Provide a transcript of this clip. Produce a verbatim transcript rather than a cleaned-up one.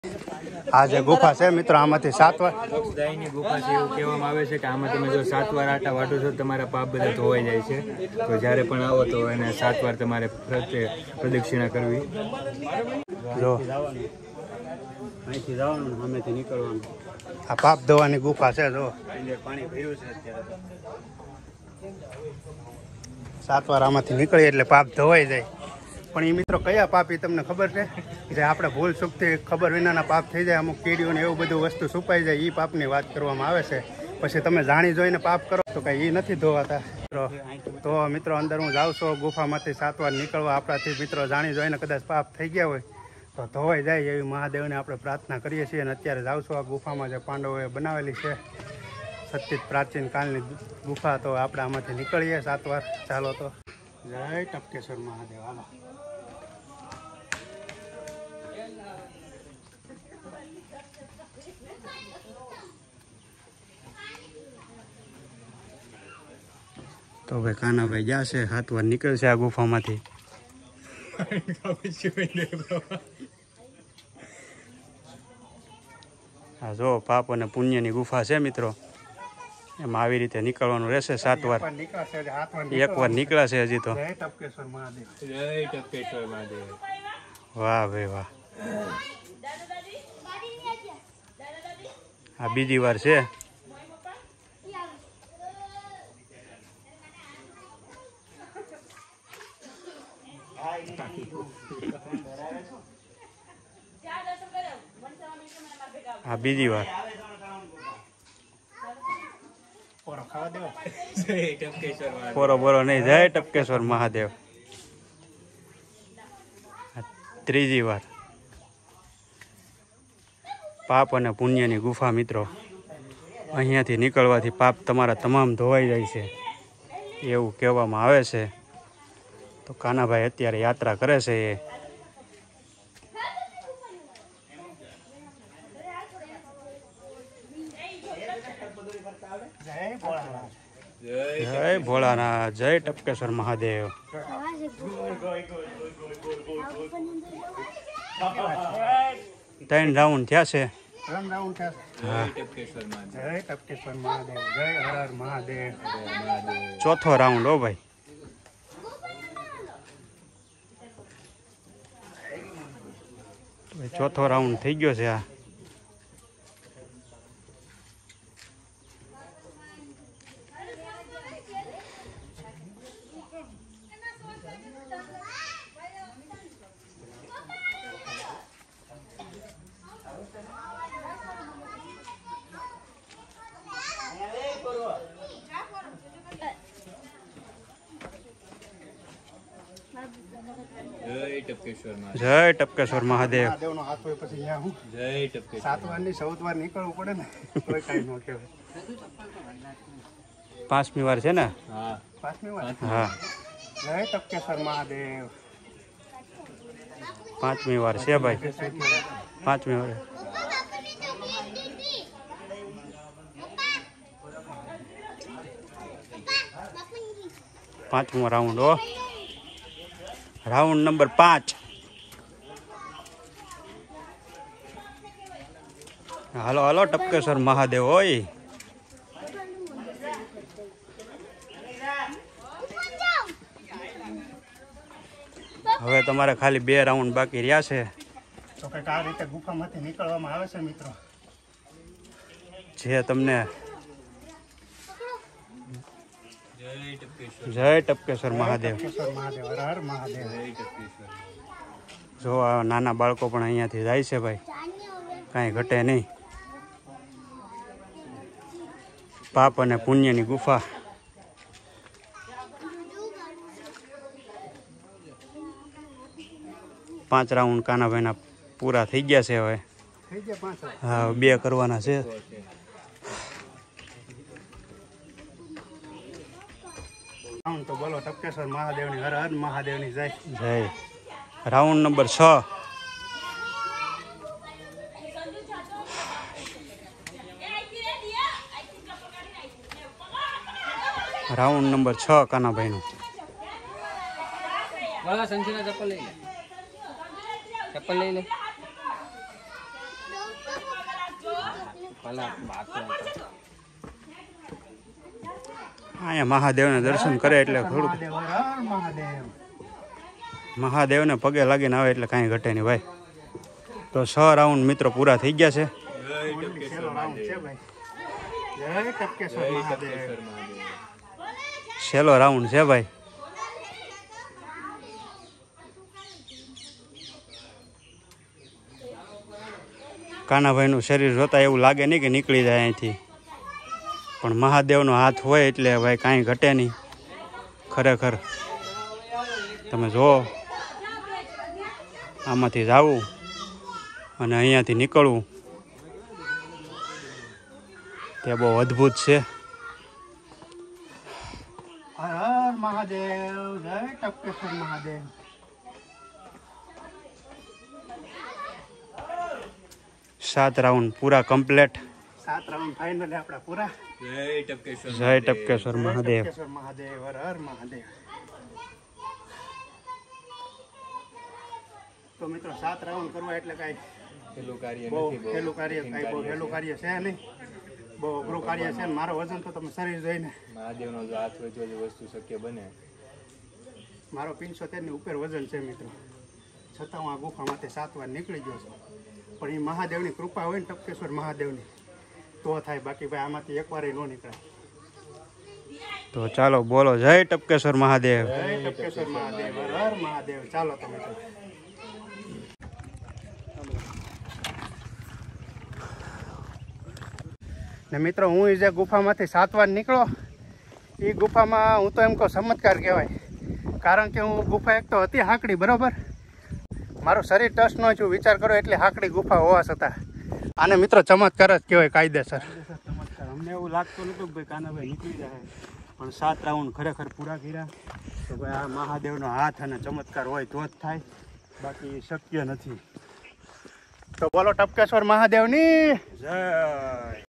આ જે ગુફા છે મિત્રો આમાંથી સાત વાર મોક્ષદાયની ગુફા છે એવું કહેવામાં આવે છે કે આમાં તમે જો સાત વાર આટા વાટો છો તમારા પાપ બધા ધોવાઈ જાય છે. તો જ્યારે પણ આવો તો એને સાત વાર તમારે પ્રદક્ષિણા કરવી. જો અહીંથી જવાનું સામેથી નીકળવાનું. આ પાપ ધોવાની ગુફા છે. જો પાણી ભર્યું છે અત્યારે. સાત વાર આમાંથી નીકળીએ એટલે પાપ ધોવાઈ જાય. પણ એ મિત્રો કયા પાપ એ તમને ખબર છે? જે આપણે ભૂલ ચૂકથી ખબર વિનાના પાપ થઈ જાય, અમુક કીડીઓને એવું બધું વસ્તુ છુપાઈ જાય, એ પાપની વાત કરવામાં આવે છે. પછી તમે જાણી જોઈને પાપ કરો તો કંઈ એ નથી ધોવાતા. તો મિત્રો અંદર હું જાઉં છું ગુફામાંથી સાત વાર નીકળવા આપણાથી મિત્રો જાણી જોઈને કદાચ પાપ થઈ ગયા હોય તો ધોવાઈ જાય એવી મહાદેવને આપણે પ્રાર્થના કરીએ છીએ. અને અત્યારે જાઉં છું આ ગુફામાં જે પાંડવોએ બનાવેલી છે સતીત પ્રાચીન કાળની ગુફા. તો આપણે આમાંથી નીકળીએ સાત વાર. ચાલો તો જય ટપકેશ્વર મહાદેવ. હાલો તો ભાઈ કાનાભાઈ ગયા છે, સાત વાર નીકળશે આ ગુફામાંથી. હા જો પાપ અને પુણ્યની ગુફા છે મિત્રો. એમાં આવી રીતે નીકળવાનું રહેશે સાત વાર. એક વાર નીકળાશે હજી તો. જય ટપકેશ્વર મહાદેવ. જય ટપકેશ્વર મહાદેવ. વાહ ભાઈ વાહ. આ બીજી વાર છે. આ બીજી વાર. પોરો બોરો નહીં. જય ટપકેશ્વર મહાદેવ. ત્રીજી વાર. પાપ અને પુણ્યની ગુફા મિત્રો. અહીંયાથી નીકળવાથી પાપ તમારા તમામ ધોવાઈ જાય છે એવું કહેવામાં આવે છે. તો કાનાભાઈ અત્યારે યાત્રા કરે છે. એ જય ભોળાનાથ. જય ટપકેશ્વર મહાદેવ. ત્રણ રાઉન્ડ થયા છે. જય ટપકેશ્વર મહાદેવ. જય હર હર મહાદેવ. ચોથો રાઉન્ડ હો ભાઈ. ચોથો રાઉન્ડ થઈ ગયો છે આ. જય ટપકેશ્વર મહાદેવ. મહાદેવનો હાથ હોય પછી અહીંયા હું જય ટપકેશ્વર. સાત વાર ની ચૌદ વાર નીકળવું પડે ને કોઈ કાંઈ ન કહેવાય. પાંચમી વાર છે ને? હા પાંચમી વાર. હા જય ટપકેશ્વર મહાદેવ. પાંચમી વાર છે ભાઈ. પાંચમી વાર. પાંચમો રાઉન્ડ હો. રાઉન્ડ નંબર પાંચ. હાલો હાલો ટપકેશ્વર મહાદેવ હોય. હવે તમારે ખાલી બે રાઉન્ડ બાકી રહ્યા છે. તો કંઈક આ રીતે ગુફામાંથી નીકળવામાં આવે છે મિત્રો. જે તમને જય ટપકેશ્વર મહાદેવ. જો આ નાના બાળકો પણ અહીંયાથી જાય છે ભાઈ. કાંઈ ઘટે નહીં. પાપ અને પુણ્યની ગુફા. પાંચ રાઉન્ડ કાનાભાઈના પૂરા થઈ ગયા છે હવે. હા બે કરવાના છે. તો બોલો ટપકેશ્વર મહાદેવની હર હર મહાદેવની જય. જય. રાઉન્ડ નંબર છ. રાઉન્ડ નંબર છ કાનાભાઈનું. વાળા સંચના ચપ્પલ લઈ લે. ચપ્પલ લઈ લે. અહીંયા મહાદેવને દર્શન કરે એટલે થોડુંક મહાદેવ હર હર મહાદેવ. મહાદેવને પગે લાગીને આવે એટલે કાંઈ ઘટે નહીં ભાઈ. તો છ રાઉન્ડ મિત્રો પૂરા થઈ ગયા છે. છેલ્લો રાઉન્ડ છે ભાઈ. જય ટપકેશ્વર મહાદેવ. છેલ્લો રાઉન્ડ છે ભાઈ. કાનાભાઈનું શરીર જોતા એવું લાગે નહીં કે નીકળી જાય અહીંથી, પણ મહાદેવનો હાથ હોય એટલે ભાઈ કાંઈ ઘટે નહીં. ખરેખર તમે જુઓ, આમાંથી જાવું અને અહીંયાથી નીકળવું તે બહુ અદ્ભુત છે. હર હર મહાદેવ. જય ટપકેશ્વર મહાદેવ. સાત રાઉન્ડ પૂરા કમ્પ્લેટ. સાત રાઉન્ડ ફાઇનલ આપણા પૂરા. જય ટપકેશ્વર જય ટપકેશ્વર મહાદેવ. ટપકેશ્વર મહાદેવ. હર હર મહાદેવ. તો મિત્રો સાત રાઉન્ડ કરવા એટલે કાંઈ પેલું કાર્ય બહુ નથી બહુ હેલું કાર્ય કાંઈ બહુ હેલું કાર્ય છે નહીં. બહુ અઘરું કાર્ય છે ને મારો વજન તો તમે શરીર જોઈને મહાદેવનો જો હાથ હોય તો જ વસ્તુ શક્ય બને. મારો પંચોતેર ની ઉપર વજન છે મિત્રો, છતાં હું આ ગુફામાંથી સાત વાર નીકળી ગયો છું. પણ એ મહાદેવની કૃપા હોય ને ટપકેશ્વર મહાદેવની તો થાય, બાકી ભાઈ આમાંથી એક વાર ન નીકળે. તો ચાલો બોલો જય ટપકેશ્વર મહાદેવ. જય ટપકેશ્વર મહાદેવ. હર હર મહાદેવ. ચાલો તમે તો ને મિત્રો હું જે ગુફામાંથી સાત વાર નીકળો એ ગુફામાં હું તો એમ કહું ચમત્કાર કહેવાય. કારણ કે હું ગુફા એક તો હતી હાકડી, બરોબર, મારું શરીર ટચ ન છું, વિચાર કરો એટલી હાકડી ગુફા હોવા છતાં આને મિત્રો ચમત્કાર જ કહેવાય, કાયદેસર. ચમત્કાર અમને એવું લાગતું નતું કે ભાઈ કાનાભાઈ નીકળી જાય, પણ સાત રાઉન્ડ ખરેખર પૂરા કર્યા. તો ભાઈ આ મહાદેવનો હાથ અને ચમત્કાર હોય તો જ થાય, બાકી શક્ય નથી. તો બોલો ટપકેશ્વર મહાદેવની જય.